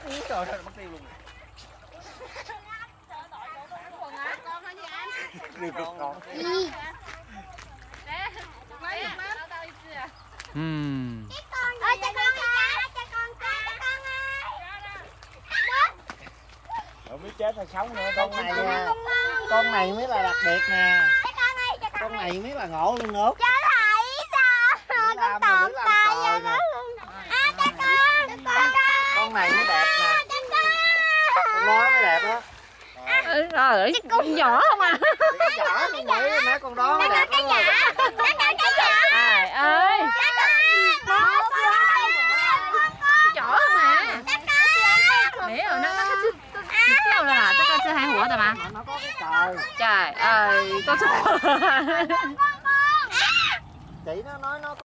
Trời ơi, mất tiêu luôn. Con thôi chị anh. Đi con. Ơi cho con cá, cho con cá, cho con ơi. Không biết chết hay sống nữa. Con này nha. Con này mới là đặc biệt nè. Con này mới là ngộ luôn nữa. Cho thấy sao? Con tồn tại cho nó luôn. Cho con. Con này mới đẹp nè. Con đó mới đẹp á. Rồi con nhỏ không à? Cái giỏ con mới mẹ con đó mới đẹp đó. Trời ơi. Nhỏ không à?没有，那个是死掉了啦，这个是还活的吗？ Nó có cái cờ. Trời ơi, con súc. Chị nó nói nó